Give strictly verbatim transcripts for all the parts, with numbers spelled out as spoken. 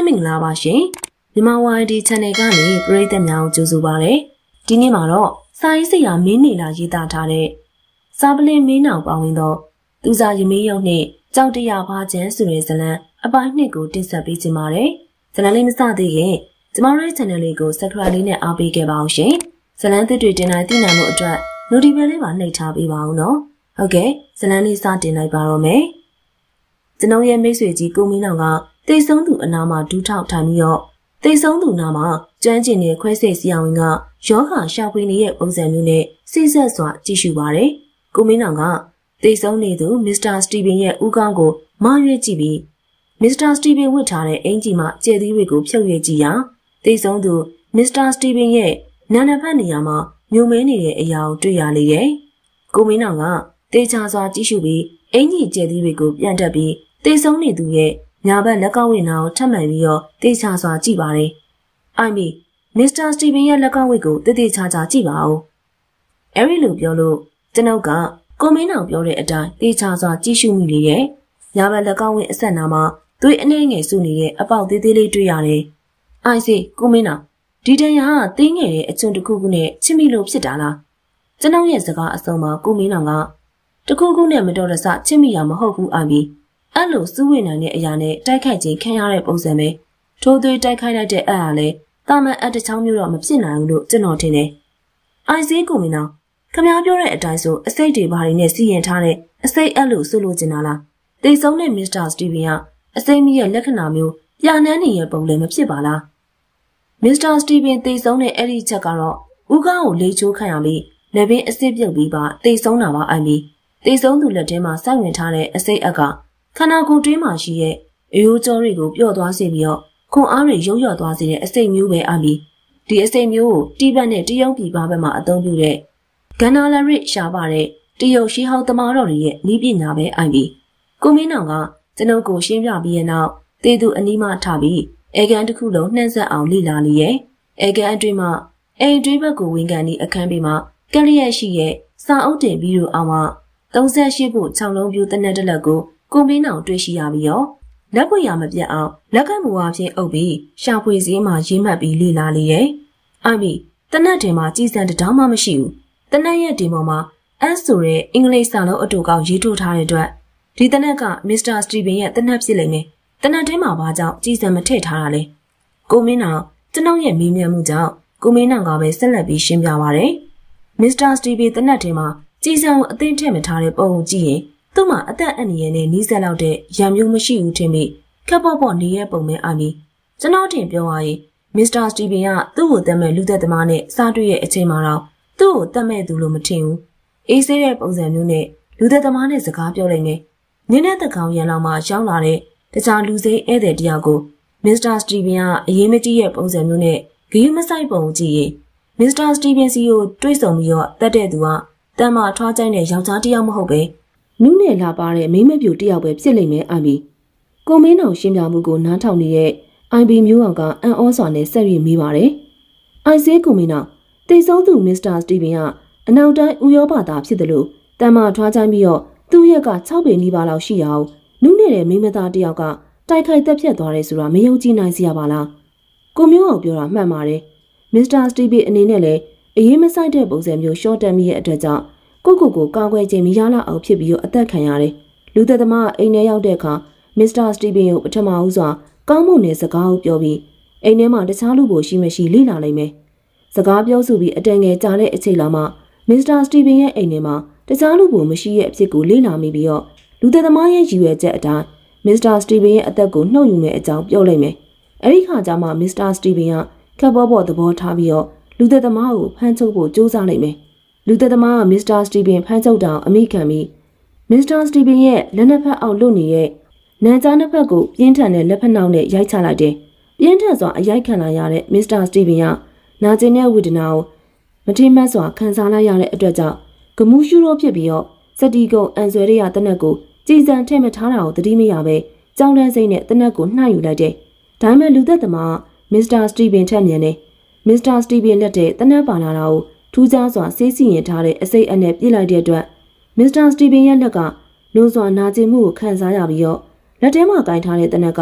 မင်္ဂလာပါရှင်မြန်မာ ဝိုင် ဒီ channel ကနေပရိသတ်များကိုကြိုဆိုပါရစေဒီနေ့မှာတော့စာရေးဆရာမင်းနေလာရေးသားထားတဲ့စာပလင်မင်းနောင်ပါဝင်သောသူစာရမေးရုံနှင့်ကြောက်တရားဘာချမ်းဆိုတဲ့ဇာတ်လမ်းအပိုင်းနှစ်ကိုတင်ဆက်ပေးချင်ပါတယ်ဇာတ်လမ်းလေးမစသေးခင်ကျမတို့ရဲ့ channel လေးကို subscribe လေးနဲ့အားပေးခဲ့ပါအောင်ရှင်ဇာတ်လမ်းသစ်တွေတင်နိုင်သိနိုင်မှုအတွက် notification လေးပါနှိပ်ထားပေးပါဦးနော်ဟုတ်ကဲ့ဇာတ်လမ်းလေးစတင်လိုက်ပါတော့မယ်ကျွန်တော်ရဲ့မိတ်ဆွေကြီးကိုမင်းနောင်ကတိတ်ဆုံးသူအနာမှာဒူးထောက်ထိုင်ပြီးတော့တိတ်ဆုံးသူနာမှာကျွမ်းကျင်တဲ့ခွဲစိတ်ဆရာဝန်ကယောဂရှာဖွေနေတဲ့ပုံစံမျိုးနဲ့စိစက်စွာကြည့်ရှုပါတယ်။ကိုမင်းနောင်ကတိတ်ဆုံးနေသူမစ္စတာစတီဗင်ရဲ့ဦးခေါင်းကိုမရွေးကြည့်ပြီးမစ္စတာစတီဗင်ဝတ်ထားတဲ့အင်ဂျီမှာကျဲသီးတွေကိုဖြုတ်ရွေးကြည့်ရာတိတ်ဆုံးသူမစ္စတာစတီဗင်ရဲ့နာနာဖက်နေရာမှာမြုံမဲနေတဲ့အရာကိုတွေ့ရလေတယ်။ကိုမင်းနောင်ကတေချာစွာကြည့်ရှုပြီးအင်ဂျီကျဲသီးတွေကိုပြန်တက်ပြီးတိတ်ဆုံးနေသူရဲ့ညာဘက်လက်ကောက်ဝိနာကိုထပ်မှန်ပြီးတော့တေချာစွာကြည့်ပါတယ်။အိုင်မီမစ္စတာစတီဗင်ရဲ့လက်ကောက်ဝိကိုတေတေချာချာကြည့်ပါဦး။အဲဒီလိုပြောလို့ကျွန်ုပ်ကကိုမင်းနောင်ပြောတဲ့အတိုင်းတေချာစွာကြည့်ရှုမိလေရဲ့။ညာဘက်လက်ကောက်ဝိအဆက်နာမှာသွေးအနှဲငယ်စုနေတဲ့အပေါက်သေးသေးလေးတွေ့ရတယ်။အိုင်စီကိုမင်းနောင်ဒီတန်ရဟာတင်းငယ်တဲ့အချွန်တစ်ခုခုနဲ့ချစ်မိလို့ဖြစ်တာလား။ကျွန်ုပ်ရဲ့စကားအဆုံးမှာကိုမင်းနောင်ကတခုခုနဲ့မတော်တဆချစ်မိရမဟုတ်ဘူးအိုင်မီအဲ့လိုစူးဝေနိုင်တဲ့အရာနဲ့တိုက်ခိုက်ခြင်းခံရတဲ့ပုံစံပဲထိုးသွေးတိုက်ခိုက်လိုက်တဲ့အရာလဲတာမန်အတချောင်းမျိုးတော့မဖြစ်နိုင်ဘူးလို့ကျွန်တော်ထင်တယ်။အိုင်စီကိုမင်းအောင်ခမားပြောတဲ့အတိုင်းဆိုအစိတ်တွေဘာတွေနဲ့စီရင်ထားတဲ့အစိတ်အဲ့လိုဆိုလိုချင်တာလား။တိတ်ဆုံးတဲ့မစ္စတာစတီဗင်ကအစိတ်မီရဲ့လက္ခဏာမျိုးပြနှမ်းနေရဲ့ပုံလည်းမဖြစ်ပါလား။မစ္စတာစတီဗင်တိတ်ဆုံးတဲ့အဲ့ဒီချက်ကတော့ဦးခေါင်းကိုလေးချိုးခံရပြီးလက်ပင်အစစ်ပြုတ်ပြီးပါတိတ်ဆုံးတာပါအိုင်မီတိတ်ဆုံးသူလက်ထဲမှာစိုက်ဝင်ထားတဲ့အစိတ်အက်ကခန္ဓာကိုယ်တွင်းမှာရှိတဲ့အယိုးကြောတွေကိုပျော့သွားစေပြီးတော့ခွန်အားတွေရုပ်ရော့သွားစေတဲ့အစိတ်မျိုးပဲအမီဒီအစိတ်မျိုးကိုတိပတ်နဲ့တရုတ်ပြည်ပါဘက်မှာအသုံးပြုတဲ့ဂန္နာလရစ်ရှားပါတဲ့တရုတ်ရှေးဟောင်းသမားတော်တွေရဲ့နည်းပညာပဲအမီကိုမင်းနောင်ကကျွန်ုပ်ကိုရှင်းပြပြီးရနောက်တေသူအနီးမှထပြီးအေကန်တစ်ခုလုံးနှံ့ဆက်အောင်လိလာလေရဲ့အေကန်အတွင်းမှာအိမ်တွင်းဘက်ကိုဝင်ကန်ဒီအခန်းပေးမှာကလျက်ရှိရဲ့စာအုပ်တင်ပြီးတော့အောင်မှာသုံးဆယ့်ရှစ်ဖို့ခြောက်လုံးပြူတနက်တလက်ကိုကိုမင်းနောင်တွေ့ရှိရပြီးတော့လက်ပွေရမပြတ်အောင်လက်ကမူအားဖြင့်အုပ်ပြီးရှာဖွေစည်းမှာရေးမှတ်ပြီးလေ့လာလေရဲ့။အိုင်မီတနက်ထဲမှာကြည်စံတတောင်းမှမရှိဘူး။တနက်ရဲ့ဒီပေါ်မှာ S ဆိုတဲ့အင်္ဂလိပ်စာလုံးအတူကောက်ရေးထိုးထားတဲ့အတွက်ဒီတနက်ကမစ္စတာစတီဗင်ရဲ့တနက်ဖြစ်လိမ့်မယ်။တနက်ထဲမှာဘာကြောင့်ကြည်စံမထည့်ထားတာလဲ။ကိုမင်းနောင်ကျွန်တော်ရဲ့မေးမြန်းမှုကြောင့်ကိုမင်းနောင်ကပဲဆက်လက်ပြီးရှင်းပြပါရယ်။မစ္စတာစတီဗင်တနက်ထဲမှာကြည်စံကိုအသိထည့်မထားတဲ့ပုံကိုကြည့်ရင်သူ့မှာအသက်အန္တရာယ်နဲ့နီးစပ်လောက်တဲ့ရံမျိုးမရှိဘူးထင်ပြီးခက်ပေါ့ပေါ့နေရဲ့ပုံပဲအာမီကျွန်တော်တင်ပြောရရင်မစ္စတာစတီဗင်ကသူ့ကိုတတ်မဲ့လူသက်သမားနဲ့စားတွေ့ရဲ့အချိန်မှာတော့သူ့ကိုတတ်မဲ့သူလို့မထင်ဘူးအေးဆေးတဲ့ပုံစံမျိုးနဲ့လူသက်သမားနဲ့စကားပြောလိုက်မယ်နင်းတဲ့တကောင်ရန်လောက်မှရောက်လာတဲ့တခြားလူစိမ်းဧည့်သည်တယောက်ကိုမစ္စတာစတီဗင်ကအရေးမကြီးရဲ့ပုံစံမျိုးနဲ့ဂီးမဆိုင်ပုံကြည့်ရင်မစ္စတာစတီဗင်စီကိုတွေးဆုံပြီးတော့တတ်တဲ့သူကတမ်းမထွားကြိုင်းတဲ့ယောက်ျားတစ်ယောက်မဟုတ်ပဲနုနယ်လာပါတဲ့မိမပြူတယောက်ပဲဖြစ်လိမ့်မယ်အိုင်ဘီကိုမင်းတော်ရှင်းပြမှုကိုနားထောင်နေတဲ့အိုင်ဘီမျိုးအောင်ကအန်ဩစွာနဲ့ဆက်ရွေးမိပါတယ်အိုင်ဆေးကိုမင်းတော်တိတ်ဆုံးသူမစ္စတာစတီဗင်ကအနောက်တိုင်းဥရောပသားဖြစ်တယ်လို့တမ်းမထွားချိုင်းပြီးတော့သူ့ရက်က၆ပေနီးပါးလောက်ရှိအောင်နုနယ်တဲ့မိမသားတယောက်ကတိုက်ခိုက်တက်ဖြတ်သွားတယ်ဆိုတာမယုံကြည်နိုင်စရာပါလားကိုမျိုးအောင်ပြောတာမှန်ပါတယ်မစ္စတာစတီဗင်အနေနဲ့လည်းအရေးမဆိုင်တဲ့ပုံစံမျိုးရှော့တက်မိရဲ့အတွက်ကြောင့်ကိုကိုကိုကာကွယ်ခြင်းမရလောက်အောင်ဖြစ်ပြီးတော့အသက်ခံရတယ်။လူသက်သမားအိမ်ထဲရောက်တဲ့အခါမစ္စတာစတီဗင်ကိုပထမဦးစွာကောင်းမွန်တဲ့စကားကိုပြောပြီးအိမ်ထဲမှာတခြားလူကိုရှိမရှိလိလာနိုင်မယ်။စကားပြောဆိုပြီးအတန်ငယ်ကြာတဲ့အချိန်လောက်မှမစ္စတာစတီဗင်ရဲ့အိမ်ထဲမှာတခြားလူကိုမရှိရဲ့အဖြစ်ကိုလိလာမိပြီးတော့လူသက်သမားရဲ့ရည်ရွယ်ချက်အတိုင်းမစ္စတာစတီဗင်ရဲ့အသက်ကိုနှုတ်ယူမဲ့အကြောင်းပြောလိုက်မယ်။အဲဒီခါကျမှမစ္စတာစတီဗင်ကခက်ဘောဘောသဘောထားပြီးတော့လူသက်သမားကိုဖမ်းချုပ်ဖို့ကြိုးစားလိုက်မယ်။လူသက်သမားကမစ္စတာစတီဗင်ဖမ်းချုပ်တာအမိခံပြီးမစ္စတာစတီဗင်ရဲ့လက်နှစ်ဖက်အောက်လွတ်နေတဲ့နန်းကြားနှစ်ဖက်ကိုပြင်းထန်တဲ့လက်ဖက်နှောက်နဲ့ရိုက်ချလိုက်တယ်။ပြင်းထန်စွာအရိုက်ခံလာရတဲ့မစ္စတာစတီဗင်ကနာကျင်တဲ့ဝေဒနာကိုမထိမတ်စွာခံစားလိုက်ရတဲ့အတွက်ကြောင့်ဂမူးရှူရောဖြစ်ပြီးတော့စတီကုံအန်ဆွဲရရတနက်ကိုကြည်စံထည့်မထားတာကိုသတိမရပဲကြောင်တန်းစိမ့်နဲ့တနက်ကိုနှှာယူလိုက်တယ်။ဒါမှမဟုတ်လူသက်သမားမစ္စတာစတီဗင်ထက်မြန်တယ်။မစ္စတာစတီဗင်လက်တဲ့တနက်ပါလာတာကိုထူးခြားစွာဆေးစီရင်ထားတဲ့အစိတ်အနဲ့ပြစ်လိုက်တဲ့အတွက်မစ္စတာစတီဗင်ရဲ့လက်ကလွန်စွာနာကျင်မှုကိုခံစားရပြီးတော့လက်ထဲမှာကင်ထားတဲ့တနက်က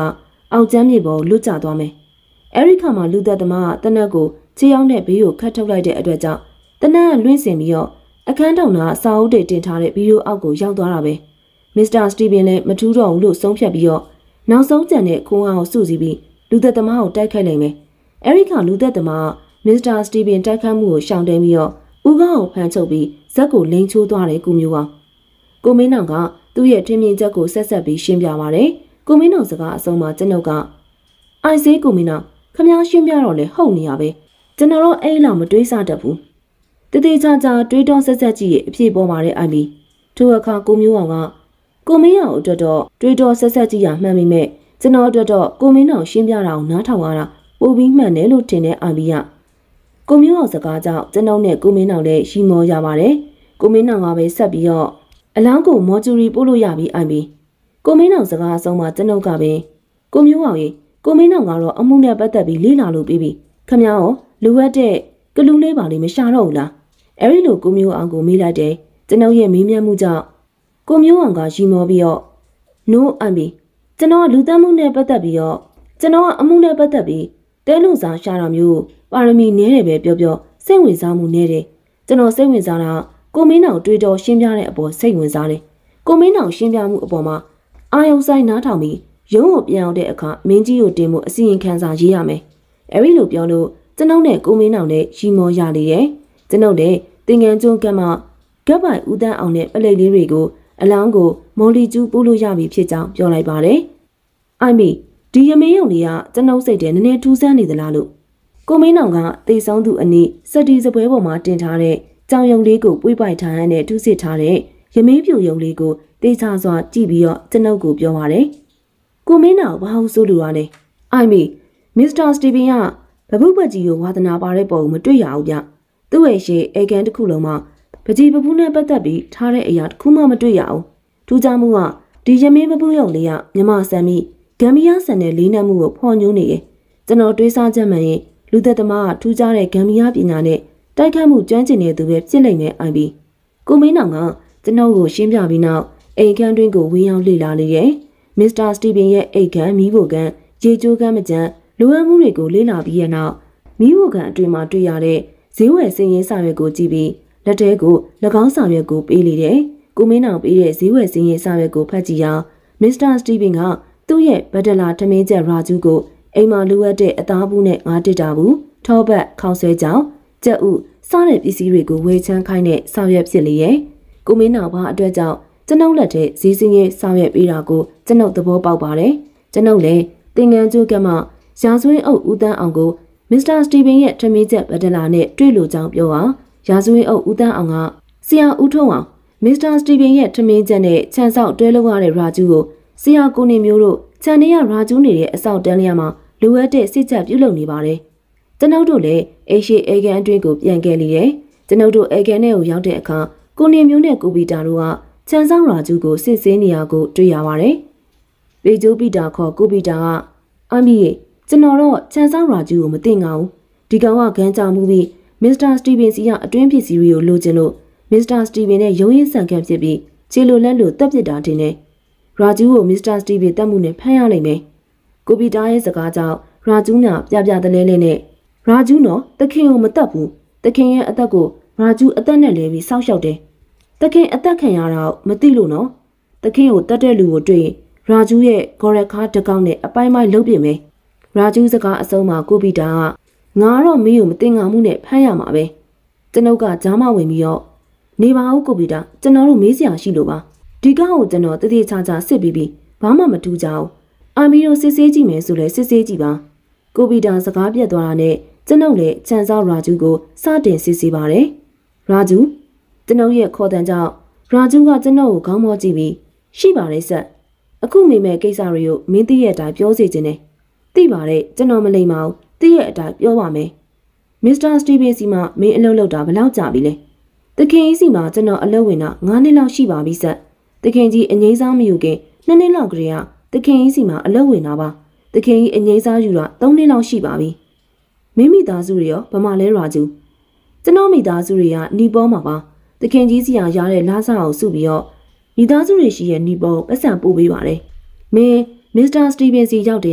အောက်ကျမ်းမြေပေါ်လွတ်ကျသွားမယ်။အဲဒီခါမှာလူသက်သမားကတနက်ကိုခြေရောက်တဲ့ဘေးကိုခတ်ထုတ်လိုက်တဲ့အတွက်ကြောင့်တနက်ကလွင့်စင်ပြီးတော့အခန်းထောင်ကစာအုပ်တွေတင်ထားတဲ့ဗီဒီယိုအောက်ကိုရောက်သွားတာပဲ။မစ္စတာစတီဗင်လည်းမထူးတော့ဘူးလို့ဆုံးဖြတ်ပြီးတော့နောက်ဆုံးကြံတဲ့ခိုးအားကိုစုစည်းပြီးလူသက်သမားကိုတိုက်ခိုက်လိုက်မယ်။အဲဒီခါလူသက်သမားကမစ္စတာစတီဗင်တိုက်ခိုက်မှုကိုရှောင်တယ်ပြီးတော့ဦးခေါင်းကိုဖမ်းချုပ်ပြီးဇက်ကိုလိန်ချိုးသွားတယ်ကိုမျိုးအောင်ကိုမင်းနောင်ကသူ့ရဲ့ထင်မြင်ချက်ကိုဆက်ဆက်ပြီးရှင်းပြပါတယ်ကိုမင်းနောင်စကားအဆုံးမှာကျွန်ုပ်ကအိုက်ဆေးကိုမင်းနောင်ခမ ्या ရှင်းပြတော့လေဟုတ်နေရပဲကျွန်တော်တော့အဲ့လောက်မတွေးစားတတ်ဘူးတတိချာချာတွေးတောဆက်ဆက်ကြည့်ရဲ့အဖြစ်ပေါ်ပါတယ်အိုင်ဘီထိုအခါကိုမျိုးအောင်ကကိုမင်းအောင်အတွက်တော့တွေးတောဆက်ဆက်ကြည့်ရမှန်ပေမဲ့ကျွန်တော်အတွက်တော့ကိုမင်းအောင်ရှင်းပြတာကိုနားထောင်ရတာပိုပြီးမှန်တယ်လို့ထင်တဲ့အိုင်ဘီကကိုမျိုးအောင်စကားကြောင့်ကျွန်တော်နဲ့ကိုမင်းအောင်လည်းရှိမောရပါတယ်ကိုမင်းအောင်ကပဲဆက်ပြီးတော့အလောင်းကိုမော်ကျူရီပို့လို့ရပြီအိုင်ဘီကိုမင်းအောင်စကားအဆုံးမှာကျွန်ုပ်ကပဲကိုမျိုးအောင်ရေကိုမင်းအောင်ကတော့အမှုနဲ့ပတ်သက်ပြီးလေ့လာလို့ပြီးပြီခမ ्या ရောလူဝက်တဲ့ကလူးလေးပါလေးမရှာတော့ဘူးလားအဲ့ဒီလိုကိုမျိုးအောင်ကိုမေးလိုက်တယ်ကျွန်ုပ်ရဲ့မေးမြန်းမှုကြောင့်ကိုမျိုးအောင်ကရီမောပြီးတော့ no အိုင်ဘီကျွန်တော်ကလူသတ်မှုနဲ့ပတ်သက်ပြီးတော့ကျွန်တော်ကအမှုနဲ့ပတ်သက်ပြီးတဲလူစားရှာတာမျိုးပါရမီနည်းတယ်ပဲပြောပြောစိတ်ဝင်စားမှုနည်းတယ်ကျွန်တော်စိတ်ဝင်စားတာကိုမင်းအောင်တွေးတော်ရှင်းပြတဲ့အပေါ်စိတ်ဝင်စားတယ်ကိုမင်းအောင်ရှင်းပြမှုအပေါ်မှာအာယုံဆိုင်နားထောင်ပြီးရုံးကိုပြန်အောင်တဲ့အခါမင်းကြီးကိုတင်မှုအစီရင်ခံစာရေးရမယ်အဲဒီလိုပြောလို့ကျွန်ုပ်နဲ့ကိုမင်းအောင်နဲ့ရီမောရလေတယ်ကျွန်ုပ်နဲ့တင်ငန်းကျွန်းကမှကပ်ပိုင်ဦးတန်းအောင်နဲ့ပလိတ်လေးတွေကိုအလောင်းကိုမော်လီကျူးပို့လို့ရပြီဖြစ်ကြောင်းပြောလိုက်ပါတယ်အိုင်မီဒီရမေးရုံလေးကကျွန်ုပ်စိတ်ထဲနည်းနည်းထူးဆန်းနေသလားလို့ကိုမင်းအောင်ကတေဆောင်သူအနည်းစတီစပွဲပေါ်မှာတင်ထားတဲ့ကြောင်ယုံလေးကိုပွေးပိုက်ထားရတဲ့ထူးစစ်ထားတဲ့ရမေးပြူယုံလေးကိုတေချာစွာကြည့်ပြီးတော့ကျွန်ုပ်ကိုပြောပါတယ်ကိုမင်းအောင်ဘာလို့ဆိုလိုရလဲအိုင်မီမစ္စတာစတီဗင်ကဘဘုဘကြီးကိုဝါသနာပါတဲ့ပုံမတွေ့ရဘူးဗျသူ့ရဲ့ရှေ့အေကန်တစ်ခုလုံးမှာပကြီးပပူးနဲ့ပတ်သက်ပြီးထားတဲ့အရာတစ်ခုမှမတွေ့ရအောင်ထူးခြားမှုကဒီရမေးပပူးယုံလေးကမြမဆန်ပြီးဂမ်ဘီယာဆန်တဲ့လေးနက်မှုကိုဖော်ညွှန်းနေရဲ့ကျွန်တော်တွေးစားချက်မှန်ရင်လူသက်သမားကထူးခြားတဲ့ဂမ်ဘီယာပညာနဲ့တိုက်ခတ်မှုကျွမ်းကျင်နေသူပဲဖြစ်နိုင်မယ်အိုင်ဘီကိုမင်းအောင်ကကျွန်တော်ကိုရှင်းပြပြီးနောက်အိမ်ခန်းတွင်းကိုဝင်းအောင်လေ့လာလေရဲ့မစ္စတာစတီဗင်ရဲ့အိတ်ခမ်းမီးဖို့ကန်ရေကျိုးကမ်းမကြမ်းလိုအပ်မှုတွေကိုလေ့လာပြီးရနောက်မီးဖို့ကန်အတွင်မှာတွေ့ရတဲ့ဈေးဝယ်စည်ရင်းစာရွက်ကိုကြည့်ပြီးလက်ထဲကို၎င်းစာရွက်ကိုပေးလေတယ်ကိုမင်းအောင်ပေးတဲ့ဈေးဝယ်စည်ရင်းစာရွက်ကိုဖတ်ကြည့်အောင်မစ္စတာစတီဗင်ကသူ့ရဲ့ဘတ်တလာထမင်းချက်ရာဂျူးကိုအိမ်မှာလိုအပ်တဲ့အသားဘူးနဲ့ငါးတစ်တာဘူးထောပတ်ခေါင်းဆွဲကြောင်ကြက်ဥစားတဲ့ပစ္စည်းတွေကိုဝေချမ်းခိုင်းတဲ့စာရွက်ဖြစ်လေရဲ့ကိုမင်းအောင်ဘာအတွက်ကြောင့်ကျွန်ုပ်လက်ထဲဈေးစင်းရဲ့စာရွက်ပေးတာကိုကျွန်ုပ်သဘောပေါက်ပါတယ်ကျွန်ုပ်လည်းတင်ငန်းကျိုးကမှရာဇဝင်းအုပ်ဦးတန်းအောင်ကိုမစ္စတာစတီဗင်ရဲ့ထမင်းချက်ဘတ်တလာနဲ့တွေ့လို့ကြောင်းပြောအောင်ရာဇဝင်းအုပ်ဦးတန်းအောင်ကဆရာဦးထုံးအောင်မစ္စတာစတီဗင်ရဲ့ထမင်းချက်နဲ့ခြံစောက်တွဲလောက်ရတဲ့ရာဂျူးကိုဆရာကိုနေမျိုးတို့ခြံထဲကရာဂျူးနေတဲ့အဆောက်တန်းလျာမှာလိုအပ်တဲ့စစ်ချက်ပြုလုပ်နေပါတယ်ကျွန်ုပ်တို့လည်းအေရှိအေကန်အတွင်းကိုပြန်ခဲ့လေတယ်ကျွန်ုပ်တို့အေကန်ထဲကိုရောက်တဲ့အခါကိုနေမျိုးနဲ့ကိုပီတာတို့ကခြံဆောင်ရာဂျူးကိုစစ်ဆေးနေရကိုတွေ့ရပါတယ်ပေကျိုးပီတာခေါ်ကိုပီတာကအမီရဲ့ကျွန်တော်တော့ခြံဆောင်ရာဂျူးကိုမသိငါဘူးဒီကောင်ကဂန်းကြောင်မှုပြီးမစ္စတာစတီဗင်စီကအတွင်းပစ္စည်းတွေကိုလိုချင်လို့မစ္စတာစတီဗင်နဲ့ရုံးရင်းဆန်ခံဖြစ်ပြီးခြေလိုလက်လိုတက်ပစ်တာတင်နေရာဂျူးကိုမစ္စတာစတီဗင်တတ်မှုနဲ့ဖမ်းရနိုင်မယ်ကိုပီတာရဲ့စကားကြောင့်ရာဂျူးနာပြပြတလဲလဲနဲ့ရာဂျူးနော်တခင်ကိုမတတ်ဘူးတခင်ရဲ့အသက်ကိုရာဂျူးအသက်နဲ့လဲပြီးစောက်ရှောက်တယ်တခင်အသက်ခံရတာမသိလို့နော်တခင်ကိုတတ်တဲ့လူကိုတွေ့ရင်ရာဂျူးရဲ့ဂေါ်ရက်ခါတကောင်းနဲ့အပိုင်းပိုင်းလှုပ်ပြမယ်ရာဂျူးစကားအဆုံးမှာကိုပီတာကငါတော့မင်းကိုမတင်ငါမှုနဲ့ဖမ်းရမှာပဲကျွန်ုပ်ကကြားမဝင်ပြီးတော့နေပါဦးကိုပီတာကျွန်တော်တို့မေးစရာရှိလို့ပါဒီကားကိုကျွန်တော်တတိချာချာစစ်ပြီးပြီးဘာမှမထူးကြဘူးအာမီတို့စစ်ဆေးကြည့်မယ်ဆိုလဲစစ်ဆေးကြည့်ပါကိုပီတာစကားပြတ်သွားတာနဲ့ကျွန်ုပ်လည်းခြံစောက်ရာဂျူးကိုစတင်စစ်ဆေးပါတယ်ရာဂျူးကျွန်ုပ်ရဲ့ခေါ်တန်ကြောင့်ရာဂျူးကကျွန်ုပ်ကိုခေါင်းမောကြည့်ပြီးရှိပါတယ်ဆက်အခုမိမဲ့ကိစ္စတွေကိုမင်းသိရဲ့အတိုင်းပြောစီခြင်းနဲ့သိပါတယ်ကျွန်တော်မလိမ္မာဘူးသိရဲ့အတိုင်းပြောပါမယ်မစ္စတာစတီဗင်စီမှာမင်းအလုပ်လုပ်တာဘယ်လောက်ကြာပြီလဲတခင်ကြီးစီမှာကျွန်တော်အလုပ်ဝင်တာငါးနှစ်လောက်ရှိပါပြီဆက်တခင်ကြီးအငိမ့်စားမယူခင်နှစ်နှစ်လောက်ကလေးကတခင်ကြီးစီမှာအလုပ်ဝင်တာပါတခင်ကြီးအငိမ့်စားယူတာသုံးနှစ်လောက်ရှိပါပြီမိမိသားစုတွေရောဗမာလဲရာဂျူးကျွန်တော်မိသားစုတွေကနီပေါ်မှာပါတခင်ကြီးစီကရတဲ့လာစားအောင်စုပြီးတော့မိသားစုတွေရှိရဲ့နီပေါ်ပတ်စံပို့ပေးပါတယ်မင်းမစ္စတာစတီဗင်စီရောက်တဲ့က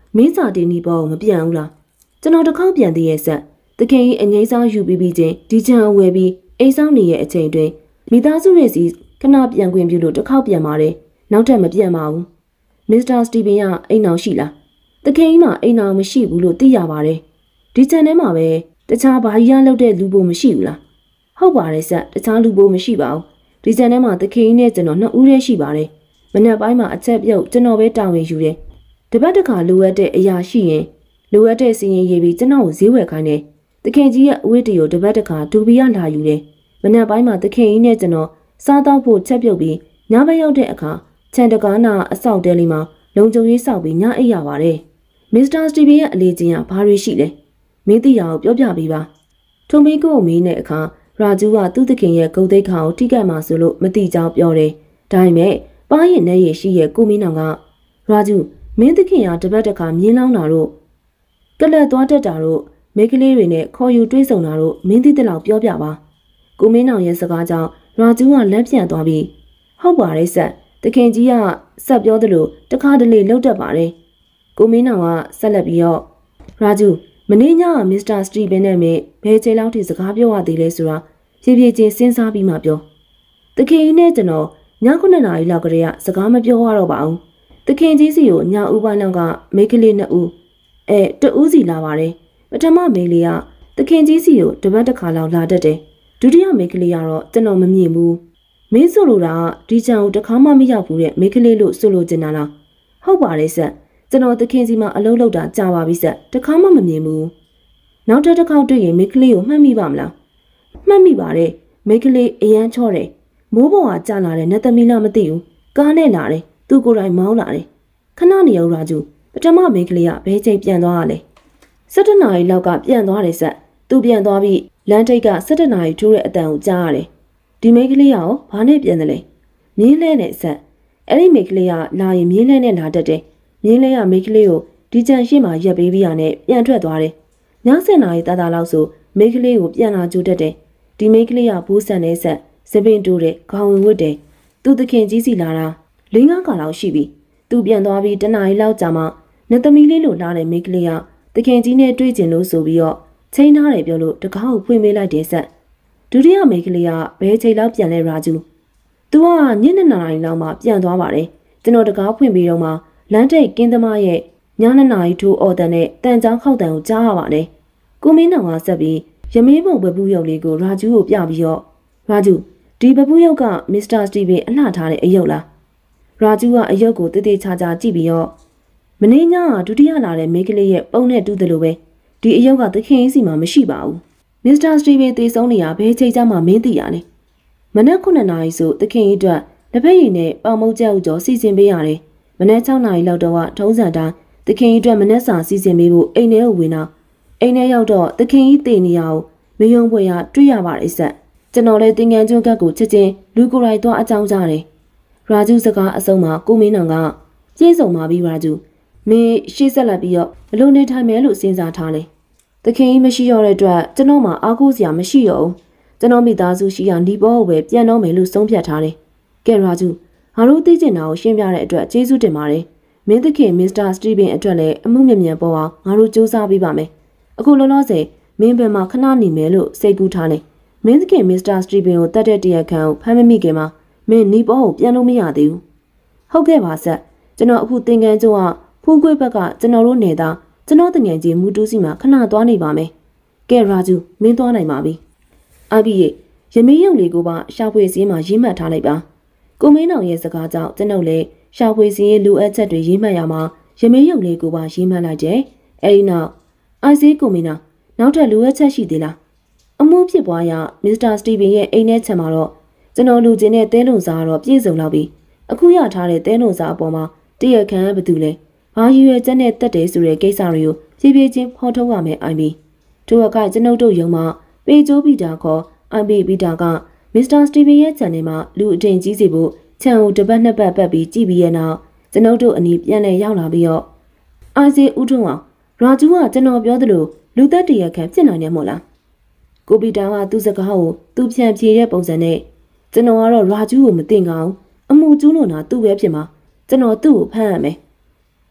မင်းစာတင်နီပေါ်မပြန်ဘူးလားကျွန်တော်တစ်ခေါက်ပြန်သေးရဲ့ဆက်တခင်ကြီးအငိမ့်စားယူပြီးပြီးချင်းဒီချံဝယ်ပြီးအိမ်ဆောင်နေရဲ့အချိန်တွင်မိသားစုရဲ့စီခဏပြန်ခွင့်ပြုလို့တစ်ခေါက်ပြန်ပါတယ်နောက်ထပ်မပြန်ပါဘူးမစ္စတာစတီဗင်ကအိမ်အောင်ရှိလားတခင်ကြီးမှအိမ်အောင်မရှိဘူးလို့သိရပါတယ်ဒီချံထဲမှာပဲတခြားဘာကြီးရလောက်တဲ့လူပိုမရှိဘူးလားဟုတ်ပါတယ်ဆက်တခြားလူပိုမရှိပါဘူးဒီချံထဲမှာတခင်ကြီးနဲ့ကျွန်တော်နှစ်ဦးတည်းရှိပါတယ်မနက်ပိုင်းမှာအချက်ပြုတ်ကျွန်တော်ပဲတာဝန်ယူတယ်တပတ်တစ်ခါလိုအပ်တဲ့အရာရှိရင်လိုအပ်တဲ့စီရင်ရေးပြီးကျွန်တော်ကိုဈေးဝယ်ခိုင်းတယ်တခင်ကြီးရဲ့အဝတ်တရိုတပတ်တစ်ခါဒူဘီရလာယူတယ်မနက်ပိုင်းမှာတခင်ကြီးနဲ့ကျွန်တော်စားတော့ဖို့ချက်ပြုတ်ပြီးညဘက်ရောက်တဲ့အခါခြံတကားနာအဆောက်တဲလေးမှာလုံခြုံရေးစောက်ပြီးညအိပ်ရပါတယ်မစ္စတာစတီဗင်ရဲ့အလေးချင်းကဘာတွေရှိလဲမင်းသိရအောင်ပြောပြပေးပါထုံမင်းကိုမင်းတဲ့အခါရာဂျူးကသူ့တခင်ရဲ့ဂုတ်သိက္ခာကိုထိခိုက်မှဆိုလို့မတိကြောင်ပြောတယ်ဒါပေမဲ့ပါးရင်နဲ့ရရှိရဲ့ကိုမင်းနောင်ကရာဂျူးမင်းတခင်ကတပတ်တစ်ခါမြင်းလောင်းတာတို့ကလက်သွားတက်တာတို့မိကလေးတွေနဲ့ခေါ်ယူတွေးဆုံတာတို့မင်းသိတဲ့လောက်ပြောပြပါကိုမင်းနောင်ရဲ့စကားကြောင့်ရာဂျူးကလက်ပြန်သွားပြီးဟုတ်ပါတယ်ဆက်တခင်ကြီးကဆက်ပြောသလိုတခါတလေလှုပ်တတ်ပါတယ်ကိုမင်းနောင်ကဆက်လက်ပြီးတော့ရာဂျူးမနေ့ညကမစ္စတာစတီဗင်နဲ့မင်းဘယ်ချိန်လောက်ထိစကားပြောရသေးလဲဆိုတာဖြည်းဖြည်းချင်းစဉ်းစားပြီးမှပြောတခင်ကြီးနဲ့ကျွန်တော်ညခုနှစ်နာရီလောက်ကတည်းကစကားမပြောရတော့ပါဘူးတခင်ကြီးစီကိုညဦးပိုင်းလောက်ကမိကလေးနှစ်ဦးအဲတဦးစီလာပါတယ်ပထမမိလေးကတခင်ကြီးစီကိုတပတ်တစ်ခါလောက်လာတတ်တယ်ဒုတိယမိကလေးကတော့ကျွန်တော်မမြင်ဘူးမင်းဆိုလိုတာဒီချံကိုတစ်ခါမှမရောက်ဘူးတဲ့မိကလေးလို့ဆိုလိုချင်တာလားဟုတ်ပါတယ်ဆက်ကျွန်တော်တခင်စီမှာအလုပ်လုပ်တာကြာပါပြီဆက်တစ်ခါမှမမြင်ဘူးနောက်တစ်ခေါက်တွေ့ရင်မိကလေးကိုမှတ်မိပါမလားမှတ်မိပါတယ်မိကလေးအရန်ချော့တယ်မိုးပေါ်ကကြာလာတဲ့နတ်သမီးလားမသိဘူးကားနဲ့လာတယ်သူကိုယ်တိုင်မောင်းလာတယ်ခဏနေအောင်ရာကျူပထမမိကလေးကဘဲချိန်ပြန်သွားရလဲ၁၇နာရီလောက်ကပြန်သွားတယ်ဆက်သူပြန်သွားပြီးလမ်းထိပ်က၁၇နာရီထိုးတဲ့အတန်ကိုကြားရတယ်ဒီမိကလေးရောဘာနဲ့ပြန်တယ်လဲမြင်းလဲနဲ့ဆက်အဲ့ဒီမိကလေးကလာရင်မြင်းလဲနဲ့လာတတ်တယ်မြင်းလဲကမိကလေးကိုဒီကြံရှိမှရက်ပေးပြီးရနဲ့ပြန်ထွက်သွားတယ်ည၁၀နာရီတာတာလောက်ဆိုမိကလေးကိုပြန်လာကြိုတတ်တယ်ဒီမိကလေးကဘူးဆန်နဲ့ဆက်စပင်တိုးတဲ့ခေါင်းဝင်ဝတ်တယ်သူသခင်ကြီးစီလာတာလေးငါးခါလောက်ရှိပြီသူပြန်သွားပြီးတနာရီလောက်ကြာမှနတ်သမီးလေးလိုလာတဲ့မိကလေးကသခင်ကြီးနဲ့တွေ့ကျင်လို့ဆိုပြီးတော့ချိန်ထားတယ်ပြောလို့တကားကိုဖွင့်ပေးလိုက်တယ်ဆက်ဒုတိယမိကလေးကဘယ်ချိန်လောက်ပြန်လဲရာကျူသူကညနေနာရီလောက်မှပြန်သွားပါတယ်ကျွန်တော်တကားဖွင့်ပြီးတော့မှလမ်းထိပ်ကင်းသမားရဲ့ညနေနာရီထိုးအော်တန်နဲ့တန်ချောင်းခောက်တန်ကိုကြားရပါတယ်ကိုမင်းနောင်ကဆက်ပြီးရမင်းပုံဘပူးရုပ်လေးကိုရာကျူကိုပြပြီးတော့ရာကျူဒီဘပူးရုပ်ကမစ္စတာစတီဗင်အလှထားတဲ့အယုတ်လားရာကျူကအယုတ်ကိုတေးသေးချာချာကြည့်ပြီးတော့မင်းညကဒုတိယလာတဲ့မိကလေးရဲ့ပုံနဲ့တူးတယ်လို့ပဲဒီအယုတ်ကသခင်ကြီးစီမှာမရှိပါဘူးမစ္စတာစတီဗင်သေဆုံးနေရဘဲချိန်ကြမှာမင်းသိရလဲမနက်ခုနှစ်နာရီဆိုသခင်ကြီးအတွက်လက်ဖက်ရည်နဲ့ပေါင်မုတ်ကြောက်ကြောစီစဉ်ပေးရတယ်မနက်၆နာရီလောက်တော့ထုံးစံတိုင်းသခင်ကြီးအတွက်မနက်စာစီစဉ်ပေးဖို့အိမ်ထဲကိုဝင်တော့အိမ်ထဲရောက်တော့သခင်ကြီးတည်နေရအောင်မယုံဖွယ်ရတွေ့ရပါတယ်ဆက်ကျွန်တော်လည်းတင်ငန်းကျွန်းကတ်ကိုချက်ချင်းလူကိုယ်တိုင်သွားအကြောင်းကြားတယ်ရာဂျူစကားအစုံမှာကိုမင်းနောင်ကပြည့်စုံပါပြီရာဂျူမင်းရှေ့ဆက်လက်ပြီးတော့ဘလို့နေထိုင်မယ်လို့စဉ်းစားထားလဲသခင်ကြီးမရှိတော့တဲ့အတွက်ကျွန်တော်မှအားကိုးစရာမရှိတော့ဘူးကျွန်တော်မိသားစုရှိရာဒီဘောကိုပဲပြန်တော့မယ်လို့ဆုံးဖြတ်ထားတယ်ကဲရာဂျူငါတို့သိကျင်တာကိုရှင်းပြတဲ့အတွက်ကျေးဇူးတင်ပါတယ်မင်းသခင်မစ္စတာစတီဗင်အတွက်လည်းအမှုမြင်မြန်ပေါ်အောင်ငါတို့စူးစမ်းပေးပါမယ်အခုလောလောဆယ်မင်းဘယ်မှာခဏနေမယ်လို့စိတ်ကူးထားတယ်မင်းသခင်မစ္စတာစတီဗင်ကိုတတ်တဲ့တရားခံကိုဖမ်းမမိခင်မှာမင်းနီပေါ်ကိုပြန်လို့မရသေးဘူးဟုတ်ကဲ့ပါဆက်ကျွန်တော်အခုသင်္ကန်းကျွန်းကဖူးခွေးဘက်ကကျွန်တော်တို့နေတာကျွန်တော်တငယ်ချင်းမူတူးစီမှာခဏသွားနေပါမယ်ကဲရာဂျူမင်းသွားနိုင်ပါပြီအဘီရဲ့ရမင်းရုံလေးကိုပါရှာဖွေစည်းမှာရေးမှတ်ထားလိုက်ပါကိုမင်းနောင်ရဲ့စကားကြောင့်ကျွန်တော်လည်းရှာဖွေစည်းရဲ့လူအပ်ချက်တွေရေးမှတ်ရမှာရမင်းရုံလေးကိုပါရေးမှတ်လိုက်တယ်အဲဒီနောက်အိုက်စီကိုမင်းနောင်နောက်ထပ်လူအပ်ချက်ရှိသေးလားအမှုဖြစ်ပွားရမစ္စတာစတီဗင်ရဲ့အိမ်ထဲချမ်းမှာတော့ကျွန်တော်လူချင်းနဲ့တဲလုံစားတော့ပြည့်စုံလောက်ပြီအခုရထားတဲ့တဲလုံစားအပေါ်မှာတရခမ်းဘသူလဲဘာယူရဲ့ချက်နဲ့တက်တယ်ဆိုတဲ့ကိစ္စတွေကိုဖြည်းဖြည်းချင်းဖော်ထုတ်ရမယ်အိုင်ဘီထိုအခါကျွန်ုပ်တို့ယုံမှာပေကျိုးပီတာခေါ်အိုင်ဘီပီတာကမစ္စတာစတီဗင်ရဲ့ချန်နယ်မှာလူအထင်ကြီးစီဖို့ချန်ကိုတစ်ပတ်နှစ်ပတ်ပတ်ပြီးကြည့်ပြီးရဲ့နောက်ကျွန်ုပ်တို့အနီးပြန်လဲရောက်လာပြီးတော့အိုင်စီဦးထုံးအောင်ရာဂျူးကကျွန်တော်ပြောသလိုလူသက်တရခမ်းဖြစ်နိုင်တယ်မို့လားကိုပီတာကသူ့စကားကိုသူ့ဖြန့်ဖြေတဲ့ပုံစံနဲ့ကျွန်တော်ကတော့ရာဂျူးကိုမသိငောင်းအမှုကျူးလွန်တာသူ့ပဲဖြစ်မှာကျွန်တော်သူ့ကိုဖမ်းရမယ်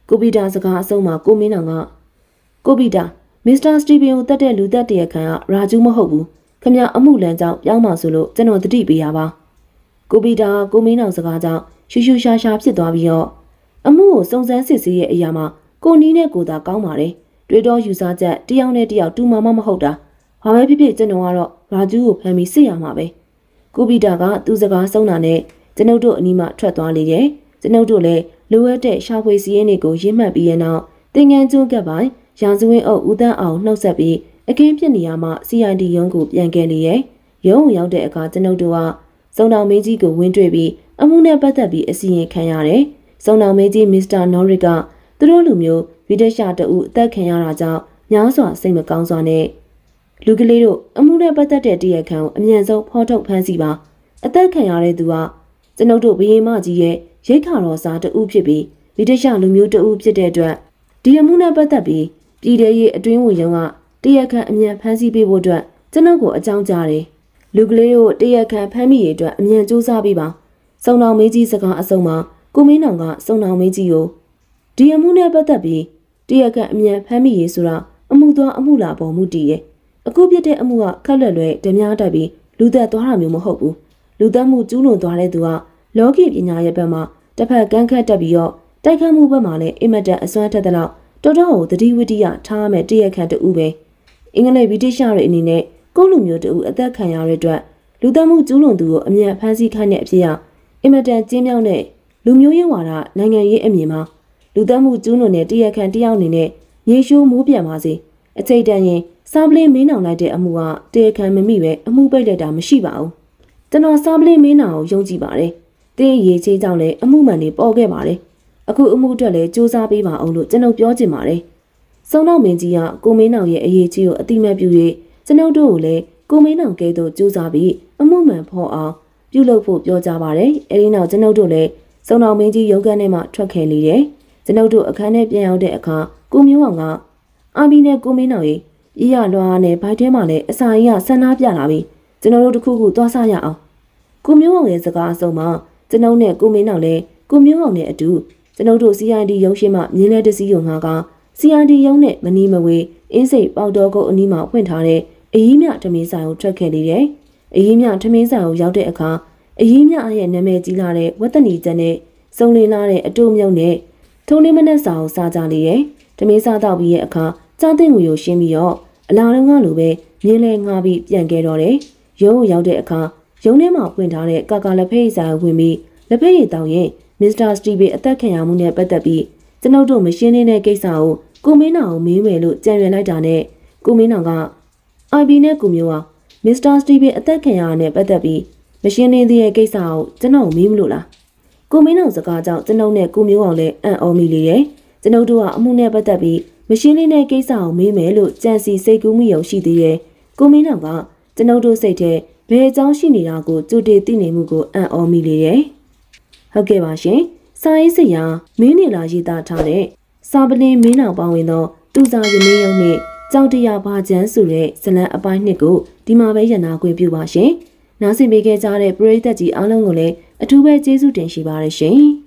ကိုပီတာစကားအဆုံးမှာကိုမင်းအောင်ကကိုပီတာမစ္စတာစတီဗင်ကိုတတ်တဲ့လူသက်တရခံကရာဂျူးမဟုတ်ဘူးခင်ဗျအမှုလန်ကြောင့်ပြောင်းပါဆိုလို့ကျွန်တော်တတိပေးရပါကိုပီတာကိုမင်းအောင်စကားကြောင့်ရှူရှူရှာရှာဖြစ်သွားပြီးတော့အမှုကိုစုံစမ်းစစ်ဆေးရဲ့အရာမှာကိုနီးနဲ့ကိုသာကောင်းပါတယ်တွေးတော့ယူစားချက်တယောက်နဲ့တယောက်တူမှမမဟုတ်တာဘာပဲဖြစ်ဖြစ်ကျွန်တော်ကတော့ရာဂျူးကိုဖမ်းပြီးစစ်ရမှာပဲကိုပီတာကသူ့စကားဆုံးတာနဲ့ကျွန်ုပ်တို့အနီးမှထွက်သွားလေရဲ့ကျွန်ုပ်တို့လည်းလိုအပ်တဲ့ရှာဖွေစီးရင်တွေကိုရင်းမှတ်ပြီးရဲ့နောက်တင်ငန်းကျွန်းကပ်ပိုင်းရာဇဝင်းအုပ်ဦးတန်းအောင်နှုတ်ဆက်ပြီးအခင်းဖြစ်နေရမှ စီ အိုင် ဒီ ရုံးကိုပြန်ခဲ့လေရဲ့ရုံးရောက်တဲ့အခါကျွန်ုပ်တို့ကစုံတော်မင်းကြီးကိုဝင်တွေ့ပြီးအမှုနဲ့ပတ်သက်ပြီးအစီရင်ခံရတယ်စုံတော်မင်းကြီးမစ္စတာနော်ရစ်ကသူတို့လူမျိုးဗီဒရှာတအုပ်အသက်ခံရတာကြောင့်များစွာစိတ်မကောင်းစွာနဲ့လူကလေးတို့အမှုနဲ့ပတ်သက်တဲ့တရားခံကိုအမြန်ဆုံးဖော်ထုတ်ဖမ်းဆီးပါအသက်ခံရတဲ့သူကကျွန်ုပ်တို့ဘရင်မကြီးရဲ့ရိတ်ခါတော်စားတအုပ်ဖြစ်ပြီးဗီဒရှာလူမျိုးတအုပ်ဖြစ်တဲ့အတွက်ဒီအမှုနဲ့ပတ်သက်ပြီးပြည်ထရေးအတွင်းဝင်ရုံးကတရားခံအမြန်ဖမ်းဆီးပေးဖို့အတွက်ကျွန်ုပ်ကိုအကြောင်းကြားတယ်လူကလေးတို့တရားခံဖမ်းမိရအတွက်အမြန်စူးစမ်းပေးပါစုံတော်မင်းကြီးစကားအဆုံးမှာကိုမင်းအောင်ကစုံတော်မင်းကြီးကိုဒီအမှုနဲ့ပတ်သက်ပြီးတရားခံအမြန်ဖမ်းမိရဆိုတာအမှုသွားအမှုလာပေါ်မှုတည်ရဲ့အခုပြတဲ့အမှုကခက်လွယ်လွယ်ဓမြတက်ပြီးလူသက်သွားတာမျိုးမဟုတ်ဘူးလူသက်မှုကျူးလွန်သွားတဲ့သူကလောကီပညာရဲ့ဘက်မှာတစ်ဖက်ကန်းခတ်တက်ပြီးတော့တိုက်ခတ်မှုဘက်မှာလည်းအင်မတန်အစွမ်းထက်တဲ့လောက်တော်တော်ကိုတတိဝိတ္တရထားမဲ့တရားခံတူပဲအင်္ဂလိပ်ဗြိတိရှတွေအနေနဲ့ကိုလူမျိုးတူအသက်ခံရတဲ့အတွက်လူသက်မှုကျူးလွန်သူကိုအမြန်ဖမ်းဆီးခိုင်းတဲ့အဖြစ်အင်မတန်ကျင်းမြောင်းတဲ့လူမျိုးရေးဝါဒနိုင်ငံရေးအမြင်မှာလူသက်မှုကျူးလွန်တဲ့တရားခံတယောက်အနေနဲ့ရေရှိုးမိုးပြန်ပါစေအချိန်တန်ရင်စားပလင်းမင်းအောင်လိုက်တဲ့အမှုကတရားခံမမိပဲအမှုပိတ်လိုက်တာမရှိပါဘူးကျွန်တော်စားပလင်းမင်းအောင်ကိုယုံကြည်ပါတယ်တင်းရေချေးကြောင့်လည်းအမှုမှန်တွေပေါ်ခဲ့ပါတယ်အခုအမှုအတွက်လည်းစူးစမ်းပေးပါအောင်လို့ကျွန်တော်ပြောချင်ပါတယ်စုံတော်မင်းကြီးကကိုမင်းအောင်ရဲ့အရေးကြီးကိုအတိမတ်ပြု၍ကျွန်တော်တို့ကိုလည်းကိုမင်းအောင်ကဲသို့စူးစမ်းပြီးအမှုမှန်ဖော်အောင်ပြုလုပ်ဖို့ပြောကြပါတယ်အဲဒီနောက်ကျွန်တော်တို့လည်းစုံတော်မင်းကြီးရုံးခန်းထဲမှထွက်ခဲ့လေတယ်ကျွန်တော်တို့အခန်းထဲပြန်ရောက်တဲ့အခါကိုမျိုးအောင်ကအာဘီနဲ့ကိုမင်းအောင်ရဲ့ရရလွားနဲ့ဘိုက်ထဲမှာလည်းအစာကြီးကဆန္ဒပြလာပြီးကျွန်တော်တို့တခုခုသွားစားရအောင်ကိုမျိုးအောင်ရဲ့စကားအဆုံးမှာကျွန်တော်နဲ့ကိုမင်းအောင်လည်းကိုမျိုးအောင်နဲ့အတူကျွန်တော်တို့ စီ အိုင် ဒီ ရုံးရှိမှမြင်းလဲတစည်းရုံငါက စီ အိုင် ဒီ ရုံးနဲ့မနီးမဝေးအင်းစိတ်ပေါတော်ကုတ်အနီးမှာဖွင့်ထားတဲ့အရေးမြထမင်းဆိုင်ကိုထွက်ခဲ့လေတယ်။အရေးမြထမင်းဆိုင်ကိုရောက်တဲ့အခါအရေးမြအရဲ့နာမည်ကြီးလာတဲ့ဝတ်တနီကျန်နဲ့စုံလင်းလာတဲ့အတူမြုံနဲ့ထုံးလေးမနဲ့စာကိုစားကြလေတယ်။ထမင်းစားတော့ပြီးရဲ့အခါကြားသိငွေကိုရှင်းပြီးတော့အလာတုံးကလိုပဲမြင်းလဲငါပြီးပြန်ခဲ့တော့တယ်။ရုံးကိုရောက်တဲ့အခါရုံးထဲမှာဖွင့်ထားတဲ့ကာကာလက်ဖက်ရည်ဆိုင်ကိုဝင်ပြီးလက်ဖက်ရည်တောင်းရင်မစ္စတာစတီဗင်အသက်ခံရမှုနဲ့ပတ်သက်ပြီးကျွန်ုပ်တို့မရှင်းနေတဲ့ကိစ္စကိုကိုမင်းအောင်ကိုမေးမယ်လို့ကြံရွယ်လိုက်တာနဲ့ကိုမင်းအောင်က အိုင် ဘီ နဲ့ကိုမျိုးအောင်မစ္စတာစတီဗင်အသက်ခံရတာနဲ့ပတ်သက်ပြီးမရှင်းနေသေးတဲ့ကိစ္စကိုကျွန်တော်မေးမလို့လားကိုမင်းအောင်စကားကြောင့်ကျွန်ုပ်နဲ့ကိုမျိုးအောင်လည်းအံ့ဩမိလေတယ်ကျွန်ုပ်တို့ကအမှုနဲ့ပတ်သက်ပြီးမရှင်းနေတဲ့ကိစ္စကိုမေးမယ်လို့ကြံစီစိတ်ကူးမိရုံရှိသေးတယ်ကိုမင်းအောင်ကကျွန်ုပ်တို့စိတ်ထဲဘယ်အကြောင်းရှိနေတာကိုကြိုတင်သိနေမှုကိုအံ့ဩမိလေတယ်ဟုတ်ကဲ့ပါရှင်စာရေးဆရာမင်းနေလာရေးသားထားတဲ့စာပလင်းမင်းအောင်ပါဝင်သောသူစာရင်းရုံနဲ့ကြောက်တရားပါချမ်းဆိုတဲ့ဇလံအပိုင်းနှစ်ကိုဒီမှာပဲရနာခွင့်ပြုပါရှင်နားဆင်ပေးခဲ့ကြတဲ့ပရိသတ်ကြီးအားလုံးကိုလည်းအထူးပဲကျေးဇူးတင်ရှိပါတယ်ရှင်